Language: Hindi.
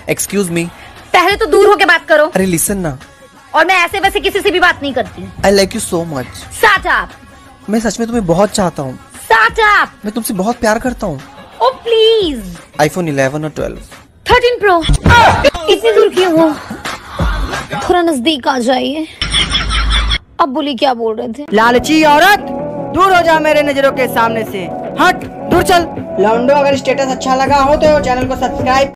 Excuse me. पहले तो दूर होके बात करो। अरे लिसन ना। और मैं ऐसे वैसे किसी से भी बात नहीं करती। I like you so much. Shut up! मैं सच में तुम्हें बहुत चाहता हूँ। Shut up! मैं तुमसे बहुत प्यार करता हूँ। Oh please! iPhone 11 और 12। 13 Pro। इतनी दूर क्यों हो? थोड़ा नजदीक आ जाइए। अब बोली क्या बोल रहे थे? लालची औरत, दूर हो जा मेरे नजरों के सामने से। हट, दूर चल। लौंडो, अगर स्टेटस अच्छा लगा हो तो चैनल को सब्सक्राइब